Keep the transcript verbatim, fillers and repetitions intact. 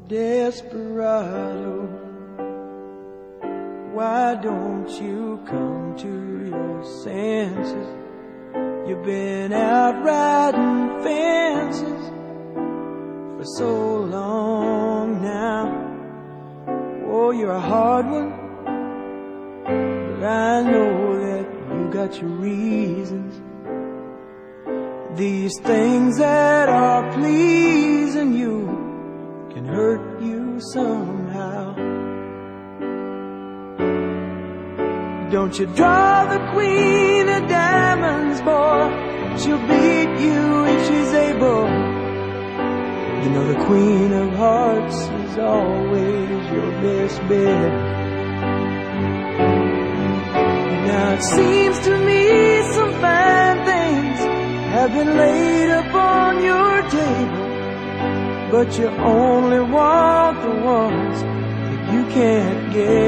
Desperado, why don't you come to your senses? You've been out riding fences for so long now. Oh, you're a hard one, but I know that you got your reasons. These things that are pleasing you can hurt you somehow. Don't you draw the queen of diamonds, boy. She'll beat you if she's able. You know the queen of hearts is always your best bet. Now it seems to me some fine things have been laid upon your table, but you only want the ones that you can't get.